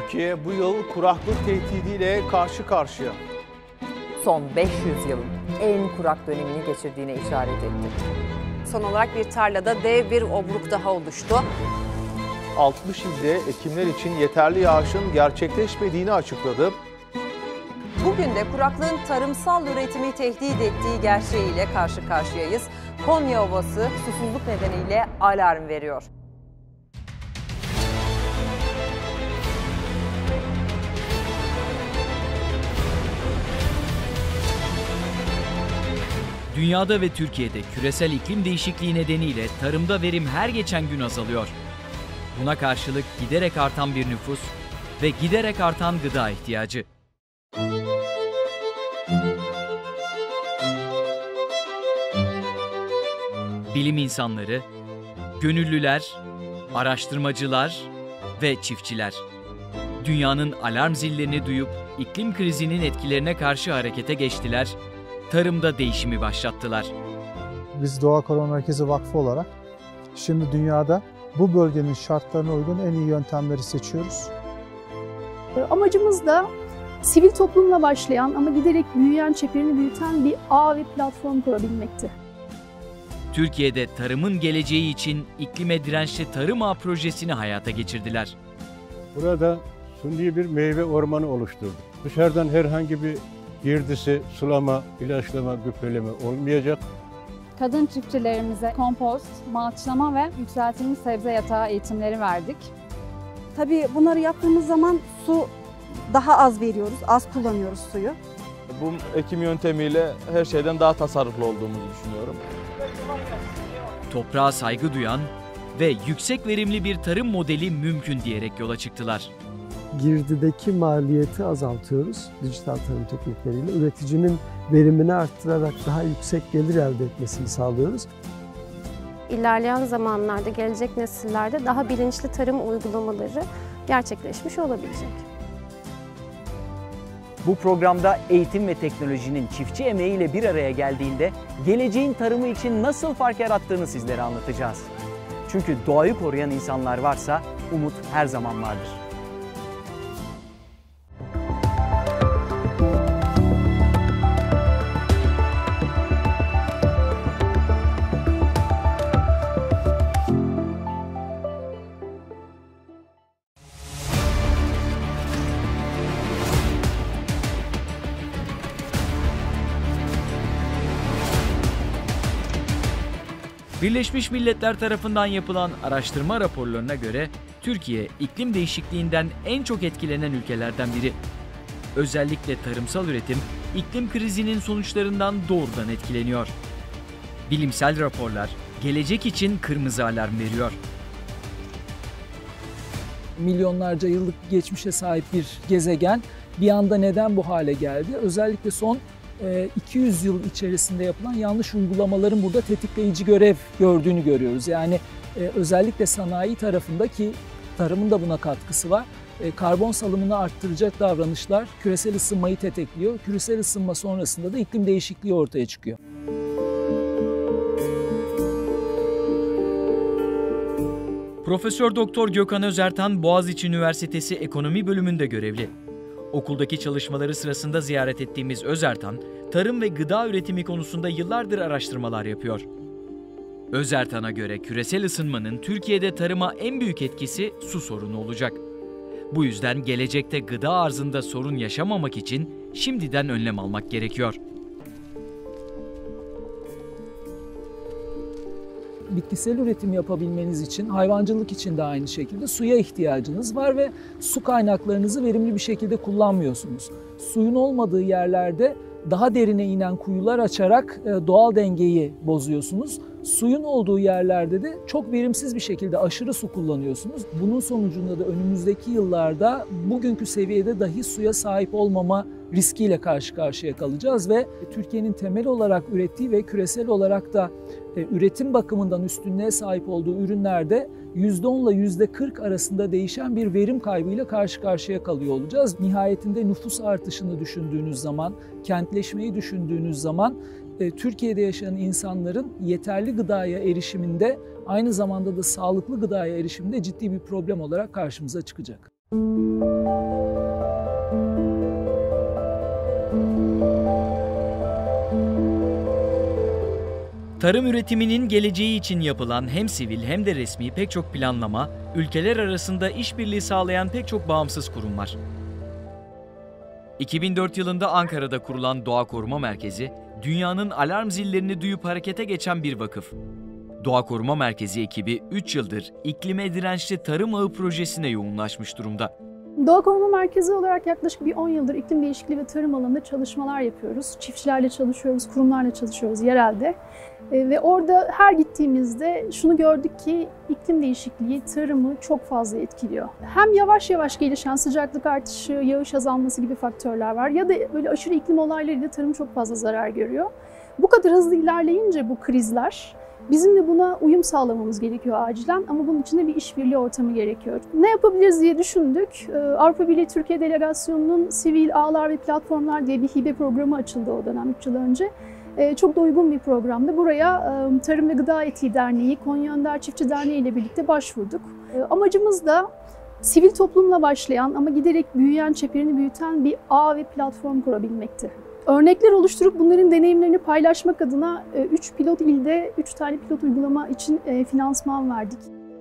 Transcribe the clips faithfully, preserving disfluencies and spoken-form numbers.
Türkiye bu yıl kuraklık tehdidiyle karşı karşıya. Son beş yüz yılın en kurak dönemini geçirdiğine işaret etti. Son olarak bir tarlada dev bir obruk daha oluştu. altmış ilde ekimler için yeterli yağışın gerçekleşmediğini açıkladı. Bugün de kuraklığın tarımsal üretimi tehdit ettiği gerçeğiyle karşı karşıyayız. Konya Ovası susuzluk nedeniyle alarm veriyor. Dünyada ve Türkiye'de küresel iklim değişikliği nedeniyle tarımda verim her geçen gün azalıyor. Buna karşılık giderek artan bir nüfus ve giderek artan gıda ihtiyacı. Bilim insanları, gönüllüler, araştırmacılar ve çiftçiler dünyanın alarm zillerini duyup iklim krizinin etkilerine karşı harekete geçtiler, tarımda değişimi başlattılar. Biz Doğa Koruma Merkezi Vakfı olarak şimdi dünyada bu bölgenin şartlarına uygun en iyi yöntemleri seçiyoruz. Amacımız da sivil toplumla başlayan ama giderek büyüyen, çeperini büyüten bir ağ ve platform kurabilmekti. Türkiye'de tarımın geleceği için iklime dirençli Tarım Ağı projesini hayata geçirdiler. Burada suni bir meyve ormanı oluşturduk. Dışarıdan herhangi bir girdisi, sulama, ilaçlama, gübreleme olmayacak. Kadın çiftçilerimize kompost, malçlama ve yükseltilmiş sebze yatağı eğitimleri verdik. Tabii bunları yaptığımız zaman su daha az veriyoruz, az kullanıyoruz suyu. Bu ekim yöntemiyle her şeyden daha tasarruflu olduğumuzu düşünüyorum. Toprağa saygı duyan ve yüksek verimli bir tarım modeli mümkün diyerek yola çıktılar. Girdideki maliyeti azaltıyoruz dijital tarım teknikleriyle. Üreticinin verimini arttırarak daha yüksek gelir elde etmesini sağlıyoruz. İlerleyen zamanlarda, gelecek nesillerde daha bilinçli tarım uygulamaları gerçekleşmiş olabilecek. Bu programda eğitim ve teknolojinin çiftçi emeğiyle bir araya geldiğinde geleceğin tarımı için nasıl fark yarattığını sizlere anlatacağız. Çünkü doğayı koruyan insanlar varsa umut her zaman vardır. Birleşmiş Milletler tarafından yapılan araştırma raporlarına göre Türkiye iklim değişikliğinden en çok etkilenen ülkelerden biri. Özellikle tarımsal üretim iklim krizinin sonuçlarından doğrudan etkileniyor. Bilimsel raporlar gelecek için kırmızı alarm veriyor. Milyonlarca yıllık geçmişe sahip bir gezegen bir anda neden bu hale geldi? Özellikle son iki yüz yıl içerisinde yapılan yanlış uygulamaların burada tetikleyici görev gördüğünü görüyoruz. Yani özellikle sanayi tarafındaki tarımın da buna katkısı var. Karbon salımını arttıracak davranışlar küresel ısınmayı tetikliyor. Küresel ısınma sonrasında da iklim değişikliği ortaya çıkıyor. Profesör Doktor Gökhan Özertan Boğaziçi Üniversitesi Ekonomi Bölümünde görevli. Okuldaki çalışmaları sırasında ziyaret ettiğimiz Özertan, tarım ve gıda üretimi konusunda yıllardır araştırmalar yapıyor. Özertan'a göre küresel ısınmanın Türkiye'de tarıma en büyük etkisi su sorunu olacak. Bu yüzden gelecekte gıda arzında sorun yaşamamak için şimdiden önlem almak gerekiyor. Bitkisel üretim yapabilmeniz için, hayvancılık için de aynı şekilde suya ihtiyacınız var ve su kaynaklarınızı verimli bir şekilde kullanmıyorsunuz. Suyun olmadığı yerlerde daha derine inen kuyular açarak doğal dengeyi bozuyorsunuz. Suyun olduğu yerlerde de çok verimsiz bir şekilde aşırı su kullanıyorsunuz. Bunun sonucunda da önümüzdeki yıllarda bugünkü seviyede dahi suya sahip olmama riskiyle karşı karşıya kalacağız ve Türkiye'nin temel olarak ürettiği ve küresel olarak da üretim bakımından üstünlüğe sahip olduğu ürünlerde yüzde on ile yüzde kırk arasında değişen bir verim kaybıyla karşı karşıya kalıyor olacağız. Nihayetinde nüfus artışını düşündüğünüz zaman, kentleşmeyi düşündüğünüz zaman Türkiye'de yaşayan insanların yeterli gıdaya erişiminde, aynı zamanda da sağlıklı gıdaya erişiminde ciddi bir problem olarak karşımıza çıkacak. Tarım üretiminin geleceği için yapılan hem sivil hem de resmi pek çok planlama, ülkeler arasında işbirliği sağlayan pek çok bağımsız kurum var. iki bin dört yılında Ankara'da kurulan Doğa Koruma Merkezi, dünyanın alarm zillerini duyup harekete geçen bir vakıf. Doğa Koruma Merkezi ekibi üç yıldır iklime dirençli tarım ağı projesine yoğunlaşmış durumda. Doğa Koruma Merkezi olarak yaklaşık bir on yıldır iklim değişikliği ve tarım alanında çalışmalar yapıyoruz. Çiftçilerle çalışıyoruz, kurumlarla çalışıyoruz yerelde. E, ve orada her gittiğimizde şunu gördük ki iklim değişikliği tarımı çok fazla etkiliyor. Hem yavaş yavaş gelişen sıcaklık artışı, yağış azalması gibi faktörler var ya da böyle aşırı iklim olaylarıyla tarım çok fazla zarar görüyor. Bu kadar hızlı ilerleyince bu krizler, bizim de buna uyum sağlamamız gerekiyor acilen ama bunun için de bir işbirliği ortamı gerekiyor. Ne yapabiliriz diye düşündük. Avrupa Birliği Türkiye Delegasyonu'nun Sivil Ağlar ve Platformlar diye bir hibe programı açıldı o dönem üç yıl önce. Çok da uygun bir programdı. Buraya Tarım ve Gıda Etiği Derneği, Konya Önder Çiftçi Derneği ile birlikte başvurduk. Amacımız da sivil toplumla başlayan ama giderek büyüyen, çeperini büyüten bir ağ ve platform kurabilmekti. Örnekler oluşturup bunların deneyimlerini paylaşmak adına üç pilot ilde üç tane pilot uygulama için finansman verdik.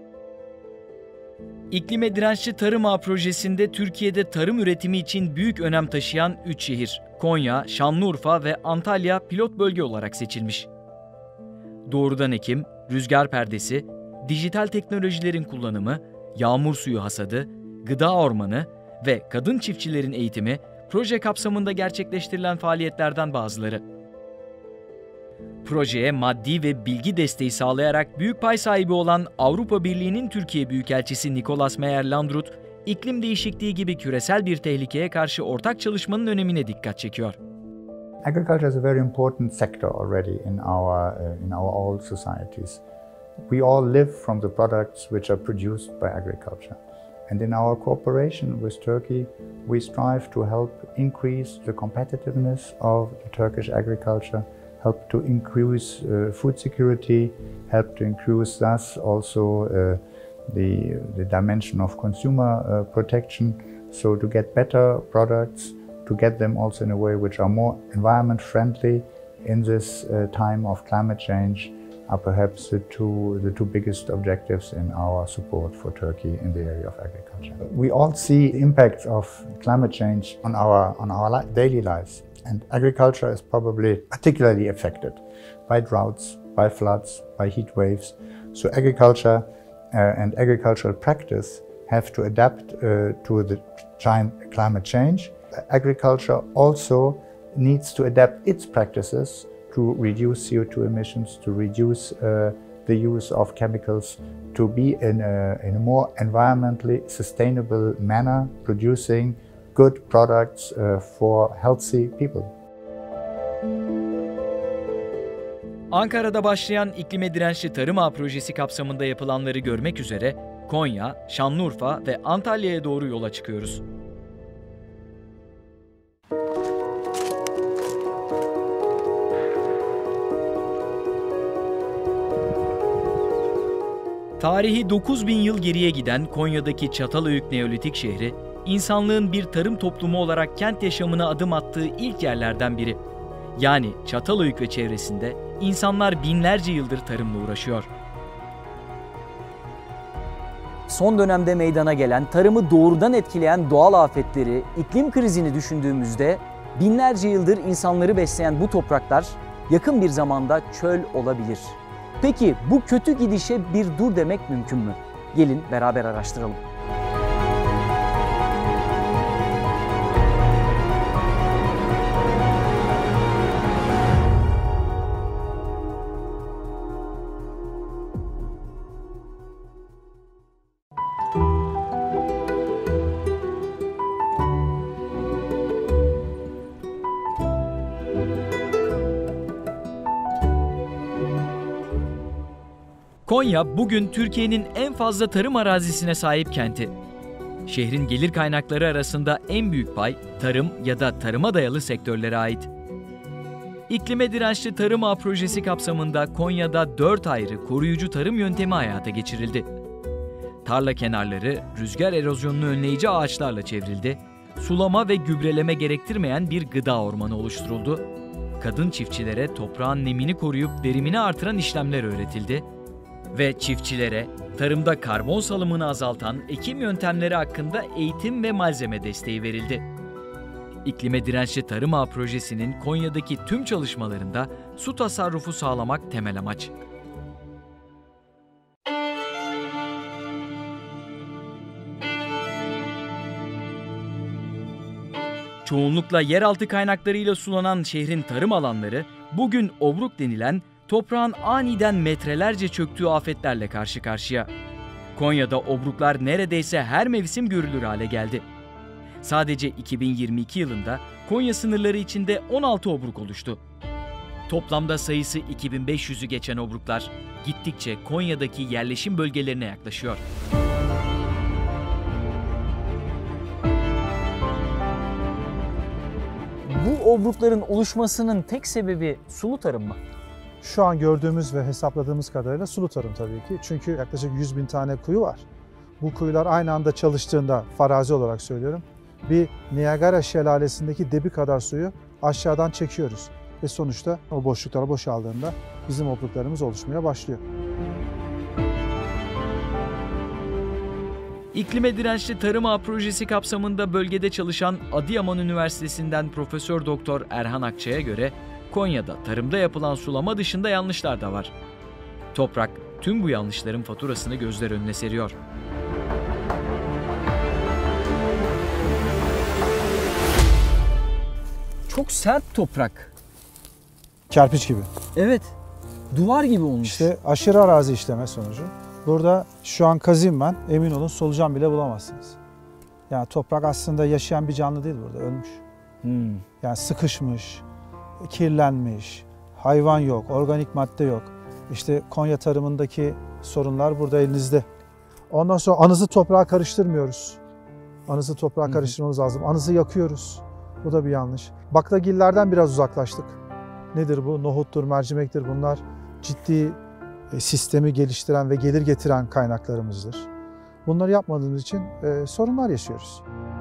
İklime dirençli tarım ağı projesinde Türkiye'de tarım üretimi için büyük önem taşıyan üç şehir, Konya, Şanlıurfa ve Antalya pilot bölge olarak seçilmiş. Doğrudan ekim, rüzgar perdesi, dijital teknolojilerin kullanımı, yağmur suyu hasadı, gıda ormanı ve kadın çiftçilerin eğitimi proje kapsamında gerçekleştirilen faaliyetlerden bazıları. Projeye maddi ve bilgi desteği sağlayarak büyük pay sahibi olan Avrupa Birliği'nin Türkiye Büyükelçisi Nicolas Meyer-Landrut, iklim değişikliği gibi küresel bir tehlikeye karşı ortak çalışmanın önemine dikkat çekiyor. Agriculture is a very important sector already in our uh, in our all societies. We all live from the products which are produced by agriculture. And in our cooperation with Turkey, we strive to help increase the competitiveness of the Turkish agriculture, help to increase uh, food security, help to increase thus also uh, the, the dimension of consumer uh, protection, so to get better products, to get them also in a way which are more environment friendly in this uh, time of climate change, are perhaps the two, the two biggest objectives in our support for Turkey in the area of agriculture. We all see the impact of climate change on our, on our li daily lives, and agriculture is probably particularly affected by droughts, by floods, by heat waves. So agriculture uh, and agricultural practice have to adapt uh, to the climate change. Agriculture also needs to adapt its practices to reduce C O two emissions, to reduce uh, the use of chemicals, to be in a, in a more environmentally sustainable manner, producing good products uh, for healthy people. Ankara'da başlayan iklime dirençli tarım ağı projesi kapsamında yapılanları görmek üzere Konya, Şanlıurfa ve Antalya'ya doğru yola çıkıyoruz. Tarihi dokuz bin yıl geriye giden Konya'daki Çatalhöyük Neolitik şehri, insanlığın bir tarım toplumu olarak kent yaşamına adım attığı ilk yerlerden biri. Yani Çatalhöyük ve çevresinde insanlar binlerce yıldır tarımla uğraşıyor. Son dönemde meydana gelen, tarımı doğrudan etkileyen doğal afetleri, iklim krizini düşündüğümüzde binlerce yıldır insanları besleyen bu topraklar yakın bir zamanda çöl olabilir. Peki bu kötü gidişe bir dur demek mümkün mü? Gelin beraber araştıralım. Konya bugün Türkiye'nin en fazla tarım arazisine sahip kenti. Şehrin gelir kaynakları arasında en büyük pay tarım ya da tarıma dayalı sektörlere ait. İklime dirençli tarım ağı projesi kapsamında Konya'da dört ayrı koruyucu tarım yöntemi hayata geçirildi. Tarla kenarları rüzgar erozyonunu önleyici ağaçlarla çevrildi, sulama ve gübreleme gerektirmeyen bir gıda ormanı oluşturuldu. Kadın çiftçilere toprağın nemini koruyup verimini artıran işlemler öğretildi ve çiftçilere tarımda karbon salımını azaltan ekim yöntemleri hakkında eğitim ve malzeme desteği verildi. İklime Dirençli Tarım Ağı projesinin Konya'daki tüm çalışmalarında su tasarrufu sağlamak temel amaç. Çoğunlukla yeraltı kaynaklarıyla sulanan şehrin tarım alanları bugün obruk denilen toprağın aniden metrelerce çöktüğü afetlerle karşı karşıya. Konya'da obruklar neredeyse her mevsim görülür hale geldi. Sadece iki bin yirmi iki yılında Konya sınırları içinde on altı obruk oluştu. Toplamda sayısı iki bin beş yüzü geçen obruklar gittikçe Konya'daki yerleşim bölgelerine yaklaşıyor. Bu obrukların oluşmasının tek sebebi sulu tarım mı? Şu an gördüğümüz ve hesapladığımız kadarıyla sulu tarım tabii ki. Çünkü yaklaşık yüz bin tane kuyu var. Bu kuyular aynı anda çalıştığında, farazi olarak söylüyorum, bir Niagara şelalesindeki debi kadar suyu aşağıdan çekiyoruz. Ve sonuçta o boşluklar boşaldığında bizim obruklarımız oluşmaya başlıyor. İklime Dirençli Tarım Ağı projesi kapsamında bölgede çalışan Adıyaman Üniversitesi'nden Profesör Doktor Erhan Akçay'a göre Konya'da tarımda yapılan sulama dışında yanlışlar da var. Toprak tüm bu yanlışların faturasını gözler önüne seriyor. Çok sert toprak. Kerpiç gibi. Evet, duvar gibi olmuş. İşte aşırı arazi işleme sonucu. Burada şu an kazayım ben, emin olun solucan bile bulamazsınız. Yani toprak aslında yaşayan bir canlı değil burada, ölmüş. Hmm. Yani sıkışmış, kirlenmiş, hayvan yok, organik madde yok. İşte Konya tarımındaki sorunlar burada elinizde. Ondan sonra anızı toprağa karıştırmıyoruz. Anızı toprağa karıştırmamız lazım. Anızı yakıyoruz. Bu da bir yanlış. Baklagillerden biraz uzaklaştık. Nedir bu? Nohuttur, mercimektir. Bunlar ciddi sistemi geliştiren ve gelir getiren kaynaklarımızdır. Bunları yapmadığımız için e, sorunlar yaşıyoruz.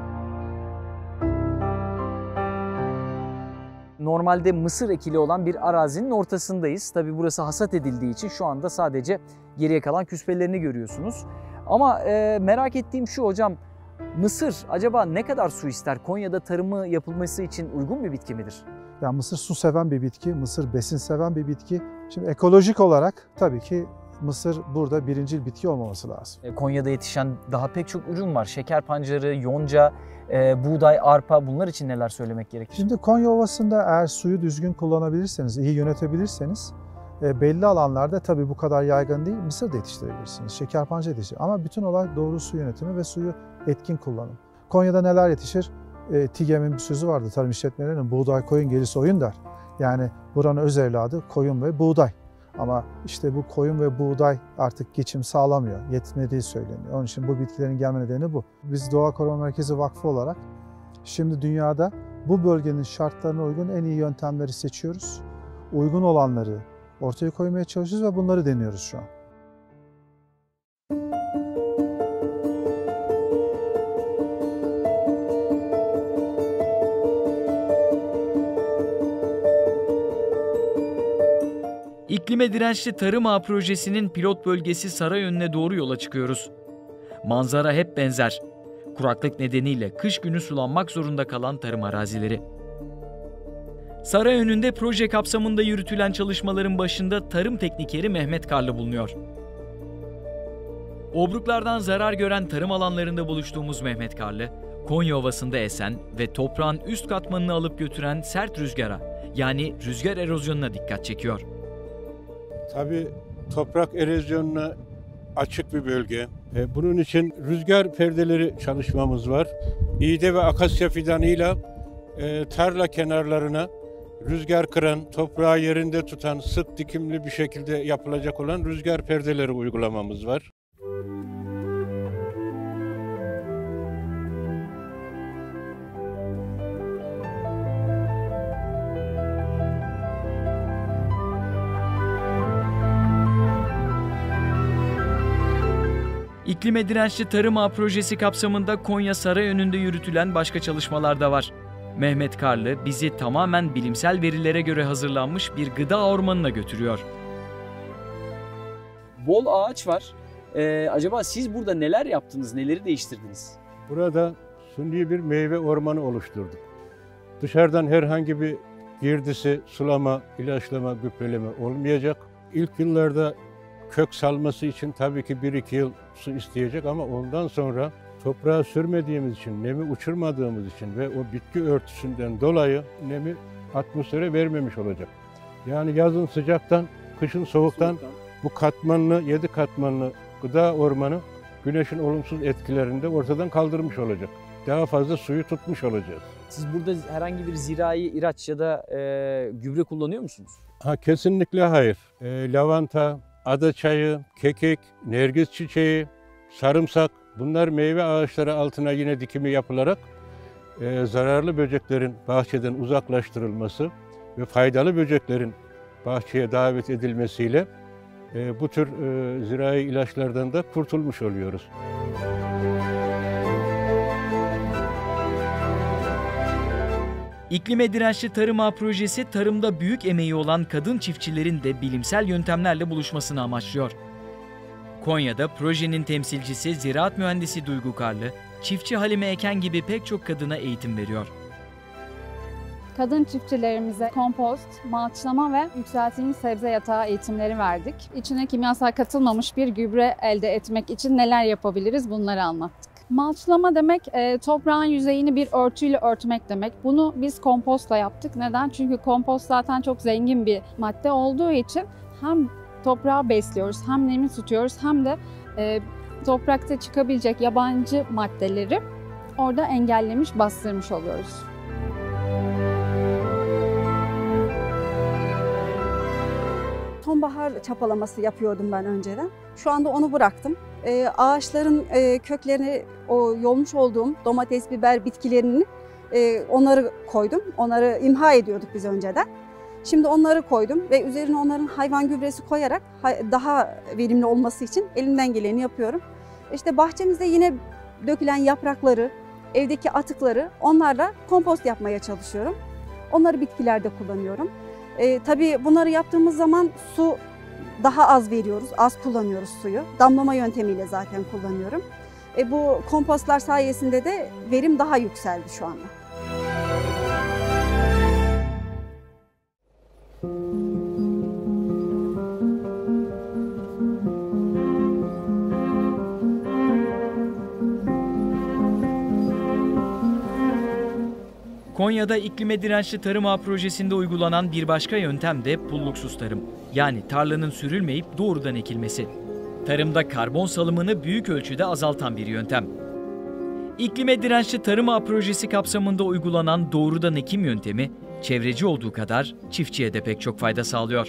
Normalde mısır ekili olan bir arazinin ortasındayız. Tabii burası hasat edildiği için şu anda sadece geriye kalan küspelerini görüyorsunuz. Ama e, merak ettiğim şu hocam, mısır acaba ne kadar su ister? Konya'da tarımı yapılması için uygun bir bitki midir? Ya mısır su seven bir bitki, mısır besin seven bir bitki. Şimdi ekolojik olarak tabii ki mısır burada birincil bitki olmaması lazım. Konya'da yetişen daha pek çok ürün var. Şeker pancarı, yonca, e, buğday, arpa, bunlar için neler söylemek gerekir? Şimdi Konya Ovası'nda eğer suyu düzgün kullanabilirseniz, iyi yönetebilirseniz e, belli alanlarda tabii bu kadar yaygın değil, mısır da yetiştirebilirsiniz, şeker pancarı yetiştirebilirsiniz. Ama bütün olay doğru su yönetimi ve suyu etkin kullanım. Konya'da neler yetişir? E, TİGEM'in bir sözü vardı, tarım işletmelerinin buğday, koyun, gerisi oyun der. Yani buranın öz evladı koyun ve buğday. Ama işte bu koyun ve buğday artık geçim sağlamıyor, yetmediği söyleniyor. Onun için bu bitkilerin gelme nedeni bu. Biz Doğa Koruma Merkezi Vakfı olarak şimdi dünyada bu bölgenin şartlarına uygun en iyi yöntemleri seçiyoruz. Uygun olanları ortaya koymaya çalışıyoruz ve bunları deniyoruz şu an. İklime Dirençli Tarım Ağı projesinin pilot bölgesi Sarayönü'ne doğru yola çıkıyoruz. Manzara hep benzer. Kuraklık nedeniyle kış günü sulanmak zorunda kalan tarım arazileri. Sarayönü'nde proje kapsamında yürütülen çalışmaların başında tarım teknikeri Mehmet Karlı bulunuyor. Obruklardan zarar gören tarım alanlarında buluştuğumuz Mehmet Karlı, Konya Ovası'nda esen ve toprağın üst katmanını alıp götüren sert rüzgara, yani rüzgar erozyonuna dikkat çekiyor. Tabii toprak erozyonuna açık bir bölge. Bunun için rüzgar perdeleri çalışmamız var. İğde ve akasya fidanıyla tarla kenarlarına rüzgar kıran, toprağı yerinde tutan, sık dikimli bir şekilde yapılacak olan rüzgar perdeleri uygulamamız var. İklime dirençli tarım ağı projesi kapsamında Konya Sarayönü'nde yürütülen başka çalışmalar da var. Mehmet Karlı bizi tamamen bilimsel verilere göre hazırlanmış bir gıda ormanına götürüyor. Bol ağaç var. Ee, acaba siz burada neler yaptınız, neleri değiştirdiniz? Burada suni bir meyve ormanı oluşturduk. Dışarıdan herhangi bir girdisi, sulama, ilaçlama, gübreleme olmayacak. İlk yıllarda kök salması için tabii ki bir iki yıl su isteyecek ama ondan sonra toprağa sürmediğimiz için, nemi uçurmadığımız için ve o bitki örtüsünden dolayı nemi atmosfere vermemiş olacak. Yani yazın sıcaktan, kışın soğuktan, soğuktan. Bu katmanlı, yedi katmanlı gıda ormanı güneşin olumsuz etkilerini de ortadan kaldırmış olacak. Daha fazla suyu tutmuş olacağız. Siz burada herhangi bir zirai ilaç ya da e, gübre kullanıyor musunuz? Ha, kesinlikle hayır. E, lavanta, adaçayı, kekik, nergis çiçeği, sarımsak, bunlar meyve ağaçları altına yine dikimi yapılarak e, zararlı böceklerin bahçeden uzaklaştırılması ve faydalı böceklerin bahçeye davet edilmesiyle e, bu tür e, zirai ilaçlardan da kurtulmuş oluyoruz. İklime dirençli tarım ağı projesi tarımda büyük emeği olan kadın çiftçilerin de bilimsel yöntemlerle buluşmasını amaçlıyor. Konya'da projenin temsilcisi ziraat mühendisi Duygu Karlı, çiftçi Halime Eken gibi pek çok kadına eğitim veriyor. Kadın çiftçilerimize kompost, malçlama ve yükseltilmiş sebze yatağı eğitimleri verdik. İçine kimyasal katılmamış bir gübre elde etmek için neler yapabiliriz bunları anlattık. Malçlama demek e, toprağın yüzeyini bir örtüyle örtmek demek. Bunu biz kompostla yaptık. Neden? Çünkü kompost zaten çok zengin bir madde olduğu için hem toprağı besliyoruz, hem nemi tutuyoruz, hem de e, toprakta çıkabilecek yabancı maddeleri orada engellemiş, bastırmış oluyoruz. Sonbahar çapalaması yapıyordum ben önceden. Şu anda onu bıraktım. Ee, ağaçların e, köklerini, o yolmuş olduğum domates, biber bitkilerini e, onları koydum. Onları imha ediyorduk biz önceden. Şimdi onları koydum ve üzerine onların hayvan gübresi koyarak daha verimli olması için elimden geleni yapıyorum. İşte bahçemizde yine dökülen yaprakları, evdeki atıkları onlarla kompost yapmaya çalışıyorum. Onları bitkilerde kullanıyorum. E, tabii bunları yaptığımız zaman su daha az veriyoruz, az kullanıyoruz suyu. Damlama yöntemiyle zaten kullanıyorum. E, bu kompostlar sayesinde de verim daha yükseldi şu anda. Konya'da iklime dirençli tarım ağı projesinde uygulanan bir başka yöntem de pulluksuz tarım. Yani tarlanın sürülmeyip doğrudan ekilmesi. Tarımda karbon salımını büyük ölçüde azaltan bir yöntem. İklime dirençli tarım ağı projesi kapsamında uygulanan doğrudan ekim yöntemi, çevreci olduğu kadar çiftçiye de pek çok fayda sağlıyor.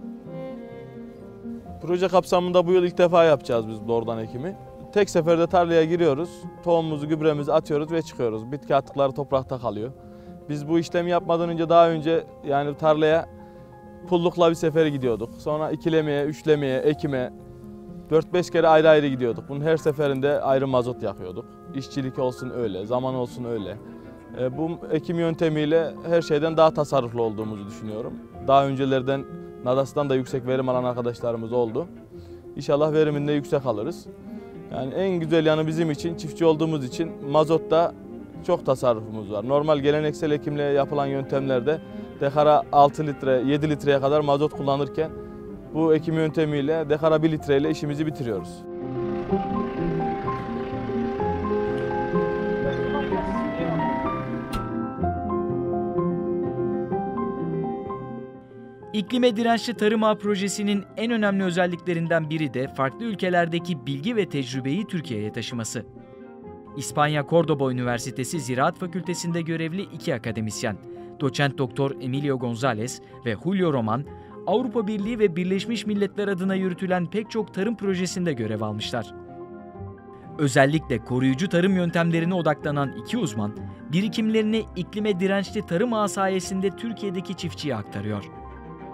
Proje kapsamında bu yıl ilk defa yapacağız biz doğrudan ekimi. Tek seferde tarlaya giriyoruz, tohumumuzu, gübremizi atıyoruz ve çıkıyoruz. Bitki atıkları toprakta kalıyor. Biz bu işlemi yapmadan önce daha önce yani tarlaya pullukla bir sefere gidiyorduk. Sonra ikilemeye, üçlemeye, ekime dört beş kere ayrı ayrı gidiyorduk. Bunun her seferinde ayrı mazot yakıyorduk. İşçilik olsun öyle, zaman olsun öyle. E, bu ekim yöntemiyle her şeyden daha tasarruflu olduğumuzu düşünüyorum. Daha öncelerden Nadas'tan da yüksek verim alan arkadaşlarımız oldu. İnşallah veriminde yüksek alırız. Yani en güzel yanı bizim için, çiftçi olduğumuz için mazotta çok tasarrufumuz var. Normal geleneksel ekimle yapılan yöntemlerde dekara altı litre, yedi litreye kadar mazot kullanırken bu ekim yöntemiyle dekara bir litreyle işimizi bitiriyoruz. İklime dirençli tarım ağı projesinin en önemli özelliklerinden biri de farklı ülkelerdeki bilgi ve tecrübeyi Türkiye'ye taşıması. İspanya Cordoba Üniversitesi Ziraat Fakültesi'nde görevli iki akademisyen, doçent doktor Emilio González ve Julio Roman, Avrupa Birliği ve Birleşmiş Milletler adına yürütülen pek çok tarım projesinde görev almışlar. Özellikle koruyucu tarım yöntemlerine odaklanan iki uzman, birikimlerini iklime dirençli tarım ağı sayesinde Türkiye'deki çiftçiye aktarıyor.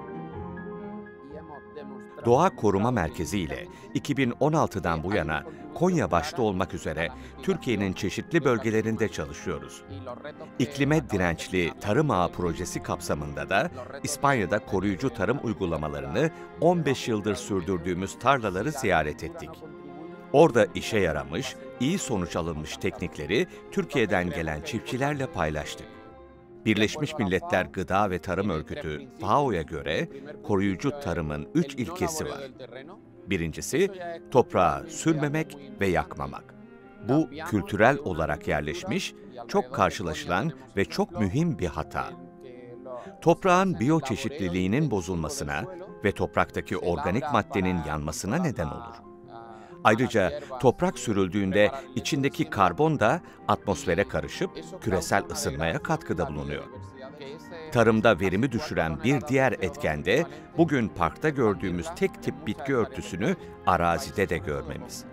Doğa Koruma Merkezi ile iki bin on altıdan bu yana Konya başta olmak üzere Türkiye'nin çeşitli bölgelerinde çalışıyoruz. İklime dirençli tarım ağı projesi kapsamında da İspanya'da koruyucu tarım uygulamalarını on beş yıldır sürdürdüğümüz tarlaları ziyaret ettik. Orada işe yaramış, iyi sonuç alınmış teknikleri Türkiye'den gelen çiftçilerle paylaştık. Birleşmiş Milletler Gıda ve Tarım Örgütü F A O'ya göre koruyucu tarımın üç ilkesi var. Birincisi, toprağı sürmemek ve yakmamak. Bu kültürel olarak yerleşmiş, çok karşılaşılan ve çok mühim bir hata. Toprağın biyoçeşitliliğinin bozulmasına ve topraktaki organik maddenin yanmasına neden olur. Ayrıca toprak sürüldüğünde içindeki karbon da atmosfere karışıp küresel ısınmaya katkıda bulunuyor. Tarımda verimi düşüren bir diğer etken de bugün parkta gördüğümüz tek tip bitki örtüsünü arazide de görmemiz.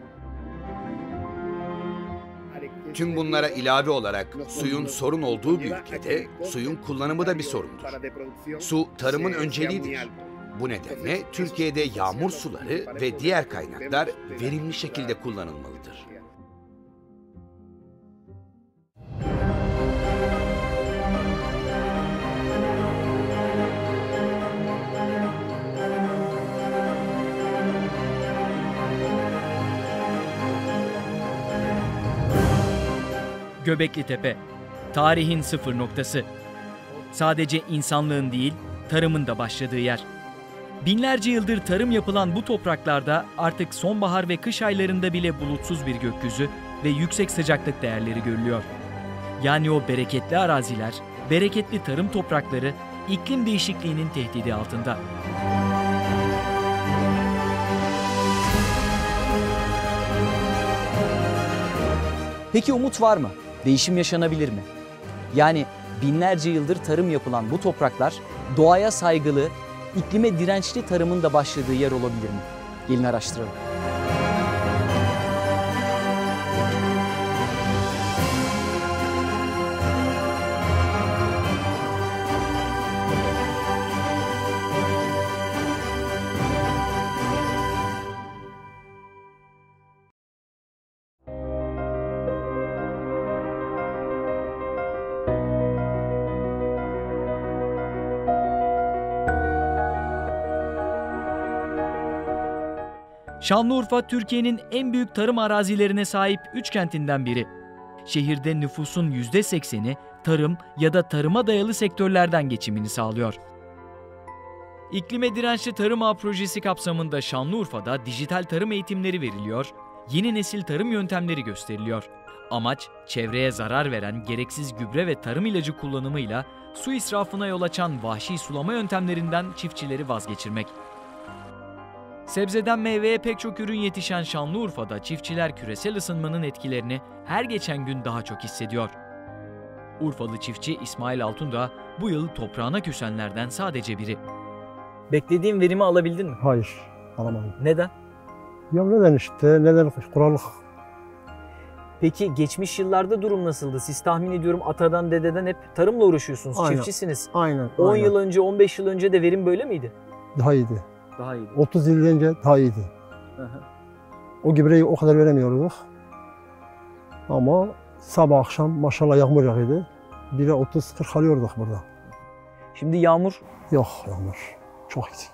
Tüm bunlara ilave olarak suyun sorun olduğu bir ülkede suyun kullanımı da bir sorundur. Su tarımın önceliğidir. Bu nedenle Türkiye'de yağmur suları ve diğer kaynaklar verimli şekilde kullanılmalıdır. Göbeklitepe, tarihin sıfır noktası. Sadece insanlığın değil, tarımın da başladığı yer. Binlerce yıldır tarım yapılan bu topraklarda artık sonbahar ve kış aylarında bile bulutsuz bir gökyüzü ve yüksek sıcaklık değerleri görülüyor. Yani o bereketli araziler, bereketli tarım toprakları iklim değişikliğinin tehdidi altında. Peki umut var mı? Değişim yaşanabilir mi? Yani binlerce yıldır tarım yapılan bu topraklar doğaya saygılı, iklime dirençli tarımın da başladığı yer olabilir mi? Gelin araştıralım. Şanlıurfa, Türkiye'nin en büyük tarım arazilerine sahip üç kentinden biri. Şehirde nüfusun yüzde sekseni tarım ya da tarıma dayalı sektörlerden geçimini sağlıyor. İklime dirençli tarım ağı projesi kapsamında Şanlıurfa'da dijital tarım eğitimleri veriliyor, yeni nesil tarım yöntemleri gösteriliyor. Amaç, çevreye zarar veren gereksiz gübre ve tarım ilacı kullanımıyla su israfına yol açan vahşi sulama yöntemlerinden çiftçileri vazgeçirmek. Sebzeden meyveye pek çok ürün yetişen Şanlıurfa'da çiftçiler küresel ısınmanın etkilerini her geçen gün daha çok hissediyor. Urfalı çiftçi İsmail Altun da bu yıl toprağına küsenlerden sadece biri. Beklediğin verimi alabildin mi? Hayır, alamadım. Neden? Ya neden işte, neden kurallık. Peki geçmiş yıllarda durum nasıldı? Siz tahmin ediyorum atadan dededen hep tarımla uğraşıyorsunuz, Aynen. çiftçisiniz. Aynen. on aynen. yıl önce, on beş yıl önce de verim böyle miydi? Daha iyiydi. Daha iyiydi. otuz yıl önce daha iyiydi. Hı hı. O gübreyi o kadar veremiyorduk. Ama sabah akşam maşallah yağmur yağıyordu. Bire otuz kırk alıyorduk burada. Şimdi yağmur? Yok yağmur. Çok eksik.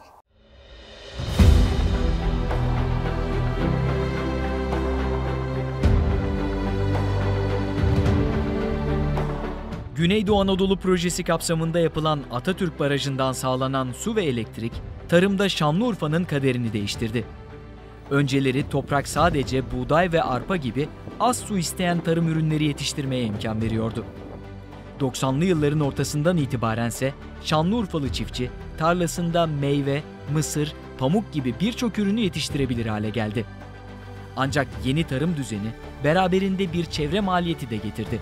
Güneydoğu Anadolu projesi kapsamında yapılan Atatürk Barajı'ndan sağlanan su ve elektrik, tarımda Şanlıurfa'nın kaderini değiştirdi. Önceleri toprak sadece buğday ve arpa gibi az su isteyen tarım ürünleri yetiştirmeye imkan veriyordu. doksanlı yılların ortasından itibarense Şanlıurfalı çiftçi tarlasında meyve, mısır, pamuk gibi birçok ürünü yetiştirebilir hale geldi. Ancak yeni tarım düzeni beraberinde bir çevre maliyeti de getirdi.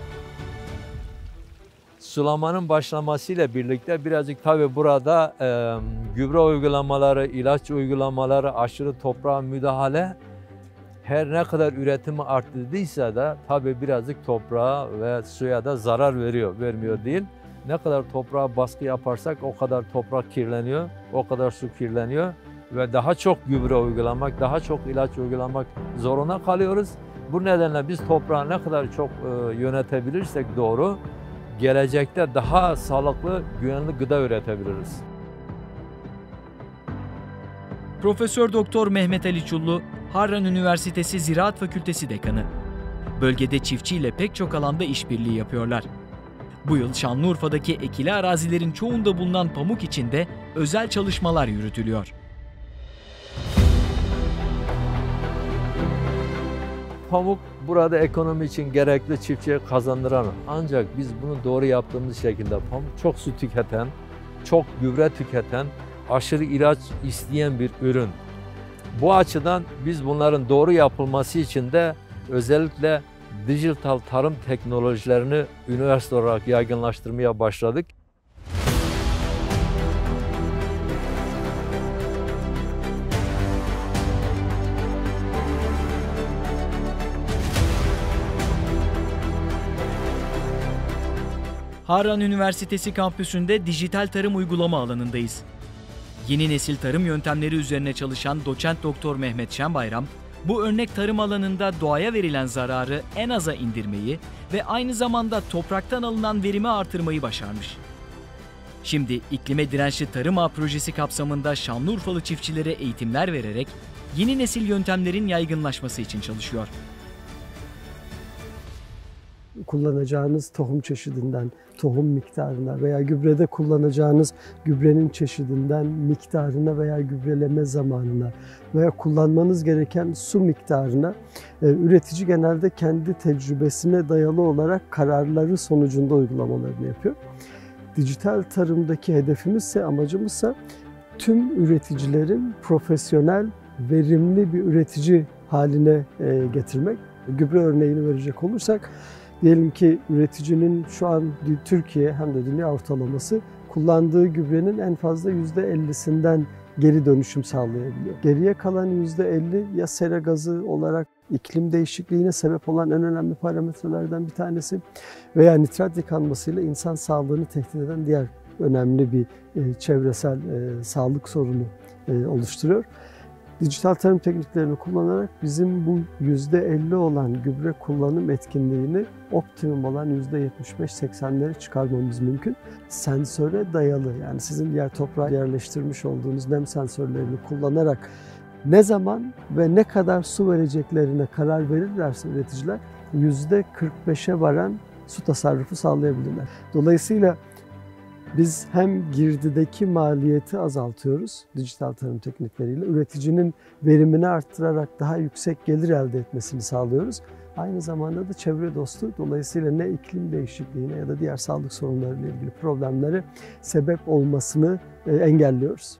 Sulamanın başlamasıyla birlikte birazcık tabii burada e, gübre uygulamaları, ilaç uygulamaları, aşırı toprağa müdahale her ne kadar üretimi arttırdıysa da tabii birazcık toprağa ve suya da zarar veriyor, vermiyor değil. Ne kadar toprağa baskı yaparsak o kadar toprak kirleniyor, o kadar su kirleniyor ve daha çok gübre uygulamak, daha çok ilaç uygulamak zorunda kalıyoruz. Bu nedenle biz toprağı ne kadar çok e, yönetebilirsek doğru, gelecekte daha sağlıklı, güvenli gıda üretebiliriz. Profesör Doktor Mehmet Ali Çullu, Harran Üniversitesi Ziraat Fakültesi Dekanı. Bölgede çiftçiyle pek çok alanda işbirliği yapıyorlar. Bu yıl Şanlıurfa'daki ekili arazilerin çoğunda bulunan pamuk için de özel çalışmalar yürütülüyor. Pamuk burada ekonomi için gerekli, çiftçiye kazandıran. Ancak biz bunu doğru yaptığımız şekilde pamuk çok su tüketen, çok gübre tüketen, aşırı ilaç isteyen bir ürün. Bu açıdan biz bunların doğru yapılması için de özellikle dijital tarım teknolojilerini üniversite olarak yaygınlaştırmaya başladık. Harran Üniversitesi kampüsünde dijital tarım uygulama alanındayız. Yeni nesil tarım yöntemleri üzerine çalışan doçent doktor Mehmet Şenbayram, bu örnek tarım alanında doğaya verilen zararı en aza indirmeyi ve aynı zamanda topraktan alınan verimi artırmayı başarmış. Şimdi iklime dirençli tarım ağı projesi kapsamında Şanlıurfalı çiftçilere eğitimler vererek yeni nesil yöntemlerin yaygınlaşması için çalışıyor. Kullanacağınız tohum çeşidinden, tohum miktarına veya gübrede kullanacağınız gübrenin çeşidinden, miktarına veya gübreleme zamanına veya kullanmanız gereken su miktarına e, üretici genelde kendi tecrübesine dayalı olarak kararları sonucunda uygulamalarını yapıyor. Dijital tarımdaki hedefimizse, amacımızsa tüm üreticilerin profesyonel, verimli bir üretici haline e, getirmek. Gübre örneğini verecek olursak, diyelim ki üreticinin şu an Türkiye hem de dünya ortalaması kullandığı gübrenin en fazla yüzde ellisinden geri dönüşüm sağlayabiliyor. Geriye kalan yüzde elli ya sera gazı olarak iklim değişikliğine sebep olan en önemli parametrelerden bir tanesi veya nitrat yıkanmasıyla insan sağlığını tehdit eden diğer önemli bir e, çevresel e, sağlık sorunu e, oluşturuyor. Dijital tarım tekniklerini kullanarak bizim bu yüzde elli olan gübre kullanım etkinliğini optimum olan yüzde yetmiş beş seksenlere çıkarmamız mümkün. Sensöre dayalı, yani sizin diğer toprağa yerleştirmiş olduğunuz nem sensörlerini kullanarak ne zaman ve ne kadar su vereceklerine karar verirlerse üreticiler yüzde kırk beşe varan su tasarrufu sağlayabilirler. Dolayısıyla biz hem girdideki maliyeti azaltıyoruz dijital tarım teknikleriyle, üreticinin verimini arttırarak daha yüksek gelir elde etmesini sağlıyoruz. Aynı zamanda da çevre dostu, dolayısıyla ne iklim değişikliğine ya da diğer sağlık sorunlarıyla ilgili problemlere sebep olmasını engelliyoruz.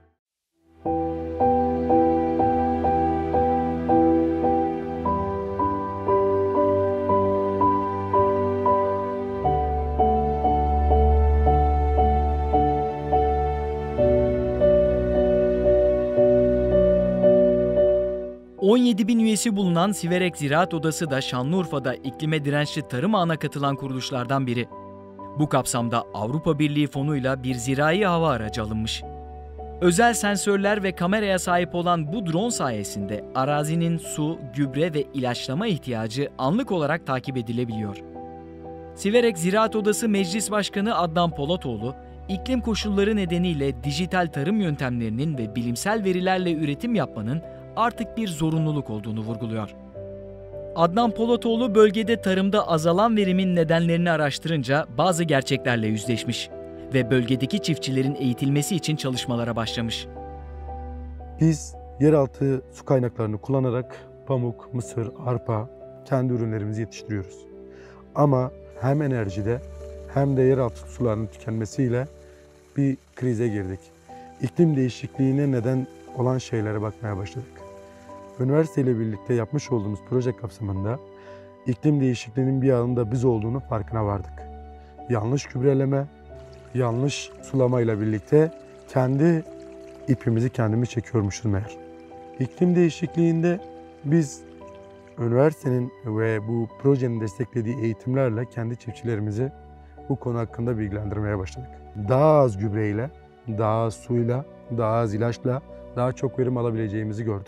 on yedi bin üyesi bulunan Siverek Ziraat Odası da Şanlıurfa'da iklime dirençli tarım ağına katılan kuruluşlardan biri. Bu kapsamda Avrupa Birliği fonuyla bir zirai hava aracı alınmış. Özel sensörler ve kameraya sahip olan bu drone sayesinde arazinin su, gübre ve ilaçlama ihtiyacı anlık olarak takip edilebiliyor. Siverek Ziraat Odası Meclis Başkanı Adnan Polatoğlu, iklim koşulları nedeniyle dijital tarım yöntemlerinin ve bilimsel verilerle üretim yapmanın artık bir zorunluluk olduğunu vurguluyor. Adnan Polatoğlu bölgede tarımda azalan verimin nedenlerini araştırınca bazı gerçeklerle yüzleşmiş ve bölgedeki çiftçilerin eğitilmesi için çalışmalara başlamış. Biz yeraltı su kaynaklarını kullanarak pamuk, mısır, arpa kendi ürünlerimizi yetiştiriyoruz. Ama hem enerjide hem de yeraltı sularının tükenmesiyle bir krize girdik. İklim değişikliğine neden olan şeylere bakmaya başladık. Üniversiteyle birlikte yapmış olduğumuz proje kapsamında iklim değişikliğinin bir yanında biz olduğunu farkına vardık. Yanlış gübreleme, yanlış sulamayla birlikte kendi ipimizi kendimiz çekiyormuşuz meğer. İklim değişikliğinde biz üniversitenin ve bu projenin desteklediği eğitimlerle kendi çiftçilerimizi bu konu hakkında bilgilendirmeye başladık. Daha az gübreyle, daha az suyla, daha az ilaçla, daha çok verim alabileceğimizi gördük.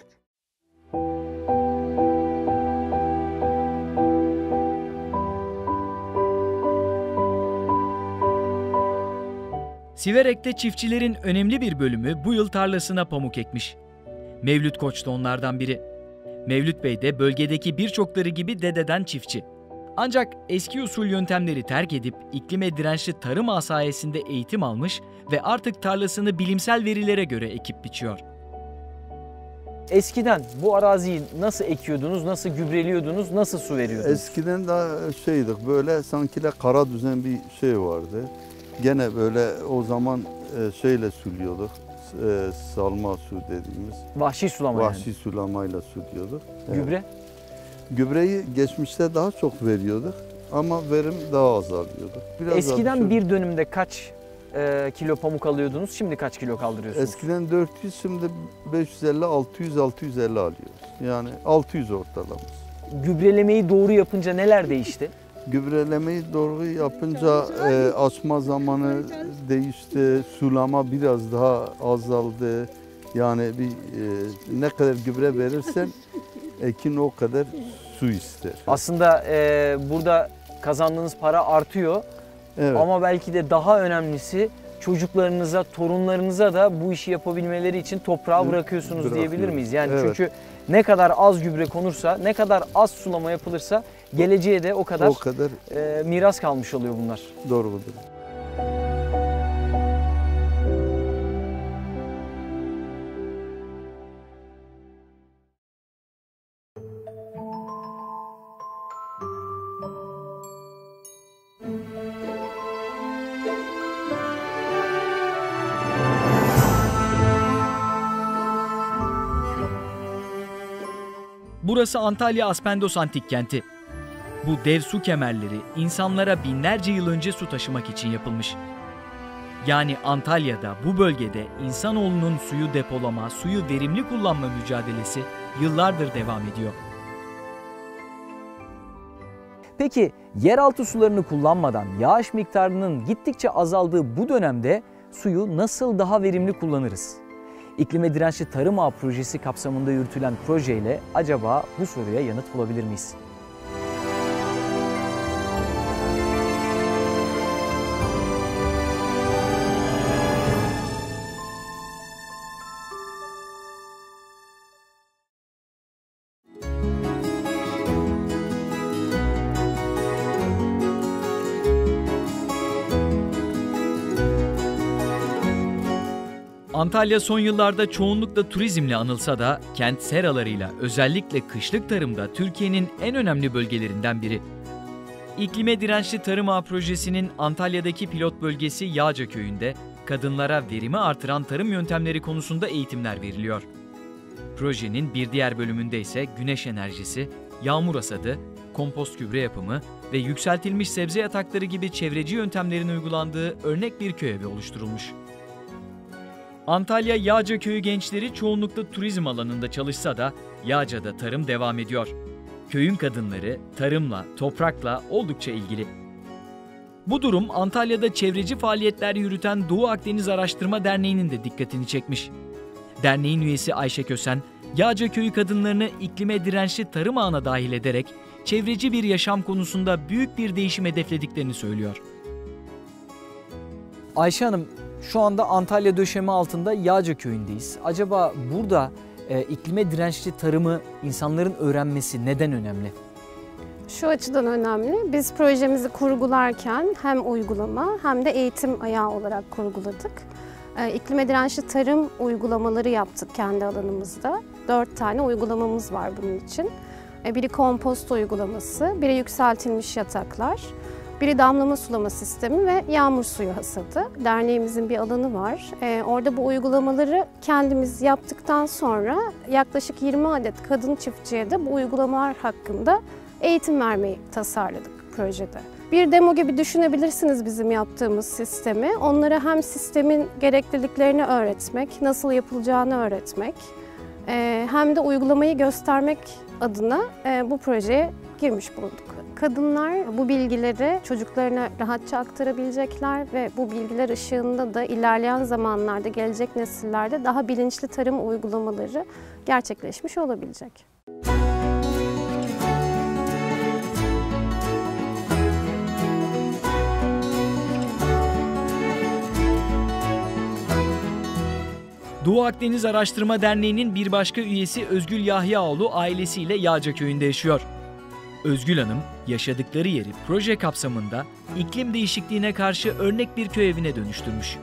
Siverek'te çiftçilerin önemli bir bölümü bu yıl tarlasına pamuk ekmiş. Mevlüt Koç da onlardan biri. Mevlüt Bey de bölgedeki birçokları gibi dededen çiftçi. Ancak eski usul yöntemleri terk edip iklime dirençli tarım ağı sayesinde eğitim almış ve artık tarlasını bilimsel verilere göre ekip biçiyor. Eskiden bu araziyi nasıl ekiyordunuz, nasıl gübreliyordunuz, nasıl su veriyordunuz? Eskiden daha şeydik, böyle sanki de kara düzen bir şey vardı. Gene böyle o zaman şeyle suluyorduk, salma su dediğimiz. Vahşi sulama Vahşi yani. sulamayla suluyorduk. Gübre? Evet. Gübreyi geçmişte daha çok veriyorduk ama verim daha azalıyordu. Biraz Eskiden daha bir dönümde kaç e, kilo pamuk alıyordunuz, şimdi kaç kilo kaldırıyorsunuz? Eskiden dört yüz, şimdi beş yüz elli, altı yüz, altı yüz elli alıyoruz. Yani altı yüz ortalaması. Gübrelemeyi doğru yapınca neler değişti? Gübrelemeyi doğru yapınca e, açma zamanı değişti, sulama biraz daha azaldı. Yani bir e, ne kadar gübre verirsen ekin o kadar su ister. Aslında e, burada kazandığınız para artıyor. Evet. Ama belki de daha önemlisi çocuklarınıza, torunlarınıza da bu işi yapabilmeleri için toprağı bırakıyorsunuz diyebilir miyiz? Yani evet. Çünkü ne kadar az gübre konursa, ne kadar az sulama yapılırsa geleceğe de o kadar, o kadar e, miras kalmış oluyor bunlar. Doğrudur. Burası Antalya Aspendos Antik Kenti. Bu dev su kemerleri insanlara binlerce yıl önce su taşımak için yapılmış. Yani Antalya'da, bu bölgede insanoğlunun suyu depolama, suyu verimli kullanma mücadelesi yıllardır devam ediyor. Peki yeraltı sularını kullanmadan yağış miktarının gittikçe azaldığı bu dönemde suyu nasıl daha verimli kullanırız? İklime dirençli tarım ağı projesi kapsamında yürütülen projeyle acaba bu soruya yanıt bulabilir miyiz? Antalya son yıllarda çoğunlukla turizmle anılsa da kent seralarıyla özellikle kışlık tarımda Türkiye'nin en önemli bölgelerinden biri. İklime dirençli tarım ağı projesinin Antalya'daki pilot bölgesi Yağca köyünde kadınlara verimi artıran tarım yöntemleri konusunda eğitimler veriliyor. Projenin bir diğer bölümünde ise güneş enerjisi, yağmur hasadı, kompost gübre yapımı ve yükseltilmiş sebze yatakları gibi çevreci yöntemlerin uygulandığı örnek bir köy evi oluşturulmuş. Antalya Yağca Köyü gençleri çoğunlukla turizm alanında çalışsa da Yağca'da tarım devam ediyor. Köyün kadınları tarımla, toprakla oldukça ilgili. Bu durum Antalya'da çevreci faaliyetler yürüten Doğu Akdeniz Araştırma Derneği'nin de dikkatini çekmiş. Derneğin üyesi Ayşe Kösen, Yağca Köyü kadınlarını iklime dirençli tarım ağına dahil ederek çevreci bir yaşam konusunda büyük bir değişim hedeflediklerini söylüyor. Ayşe Hanım, şu anda Antalya döşeme altında Yağca köyündeyiz. Acaba burada e, iklime dirençli tarımı insanların öğrenmesi neden önemli? Şu açıdan önemli. Biz projemizi kurgularken hem uygulama hem de eğitim ayağı olarak kurguladık. E, iklime dirençli tarım uygulamaları yaptık kendi alanımızda. Dört tane uygulamamız var bunun için. E, biri kompost uygulaması, biri yükseltilmiş yataklar, biri damlama sulama sistemi ve yağmur suyu hasadı. Derneğimizin bir alanı var. Ee, orada bu uygulamaları kendimiz yaptıktan sonra yaklaşık yirmi adet kadın çiftçiye de bu uygulamalar hakkında eğitim vermeyi tasarladık projede. Bir demo gibi düşünebilirsiniz bizim yaptığımız sistemi. Onlara hem sistemin gerekliliklerini öğretmek, nasıl yapılacağını öğretmek, hem de uygulamayı göstermek adına bu projeye girmiş bulunduk. Kadınlar bu bilgileri çocuklarına rahatça aktarabilecekler ve bu bilgiler ışığında da ilerleyen zamanlarda, gelecek nesillerde daha bilinçli tarım uygulamaları gerçekleşmiş olabilecek. Doğu Akdeniz Araştırma Derneği'nin bir başka üyesi Özgül Yahyaoğlu ailesiyle Yağcaköy'ünde yaşıyor. Özgül Hanım, yaşadıkları yeri proje kapsamında iklim değişikliğine karşı örnek bir köy evine dönüştürmüş.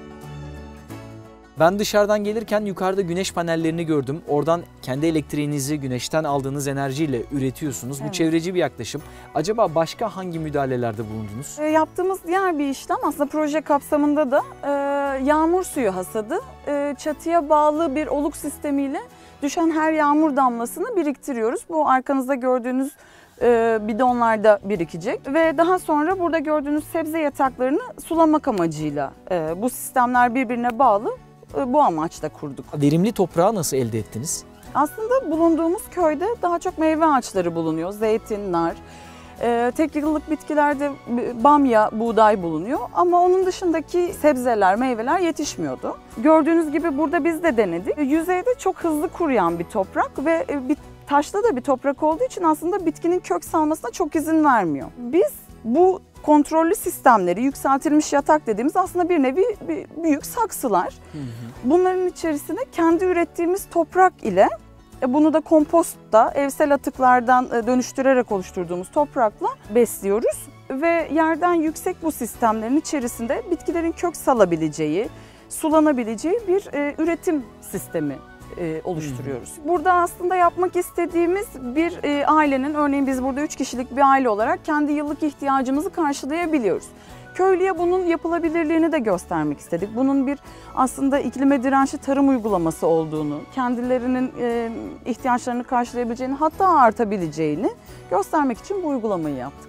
Ben dışarıdan gelirken yukarıda güneş panellerini gördüm. Oradan kendi elektriğinizi güneşten aldığınız enerjiyle üretiyorsunuz. Evet. Bu çevreci bir yaklaşım. Acaba başka hangi müdahalelerde bulundunuz? E, yaptığımız diğer bir işlem aslında proje kapsamında da e, yağmur suyu hasadı. E, çatıya bağlı bir oluk sistemiyle düşen her yağmur damlasını biriktiriyoruz. Bu arkanızda gördüğünüz e, bidonlarda birikecek ve daha sonra burada gördüğünüz sebze yataklarını sulamak amacıyla e, bu sistemler birbirine bağlı. Bu amaçla kurduk. Verimli toprağı nasıl elde ettiniz? Aslında bulunduğumuz köyde daha çok meyve ağaçları bulunuyor. Zeytin, nar. Ee, tek yıllık bitkilerde bamya, buğday bulunuyor. Ama onun dışındaki sebzeler, meyveler yetişmiyordu. Gördüğünüz gibi burada biz de denedik. Yüzeyde çok hızlı kuruyan bir toprak ve bir taşlı da bir toprak olduğu için aslında bitkinin kök salmasına çok izin vermiyor. Biz bu kontrollü sistemleri, yükseltilmiş yatak dediğimiz aslında bir nevi bir büyük saksılar. Hı hı. Bunların içerisine kendi ürettiğimiz toprak ile bunu da kompostta evsel atıklardan dönüştürerek oluşturduğumuz toprakla besliyoruz. Ve yerden yüksek bu sistemlerin içerisinde bitkilerin kök salabileceği, sulanabileceği bir e, üretim sistemi e, oluşturuyoruz. Hmm. Burada aslında yapmak istediğimiz bir e, ailenin, örneğin biz burada üç kişilik bir aile olarak kendi yıllık ihtiyacımızı karşılayabiliyoruz. Köylüye bunun yapılabilirliğini de göstermek istedik. Bunun bir aslında iklime dirençli tarım uygulaması olduğunu, kendilerinin e, ihtiyaçlarını karşılayabileceğini, hatta artabileceğini göstermek için bu uygulamayı yaptık.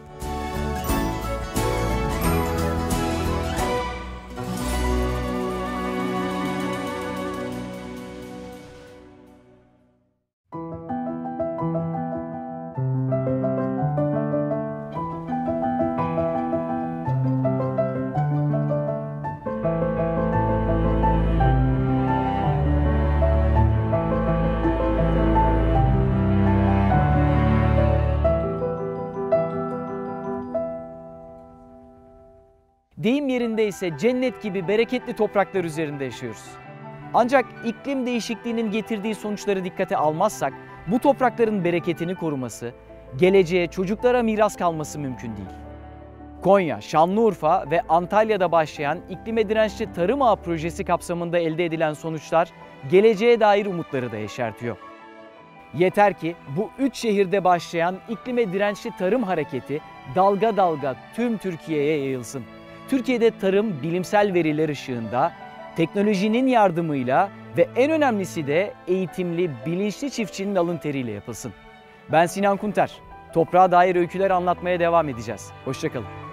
Deyim yerinde ise cennet gibi bereketli topraklar üzerinde yaşıyoruz. Ancak iklim değişikliğinin getirdiği sonuçları dikkate almazsak bu toprakların bereketini koruması, geleceğe çocuklara miras kalması mümkün değil. Konya, Şanlıurfa ve Antalya'da başlayan iklime dirençli tarım ağı projesi kapsamında elde edilen sonuçlar geleceğe dair umutları da yeşertiyor. Yeter ki bu üç şehirde başlayan iklime dirençli tarım hareketi dalga dalga tüm Türkiye'ye yayılsın. Türkiye'de tarım bilimsel veriler ışığında, teknolojinin yardımıyla ve en önemlisi de eğitimli, bilinçli çiftçinin alın teriyle yapılsın. Ben Sinan Kunter. Toprağa dair öyküler anlatmaya devam edeceğiz. Hoşça kalın.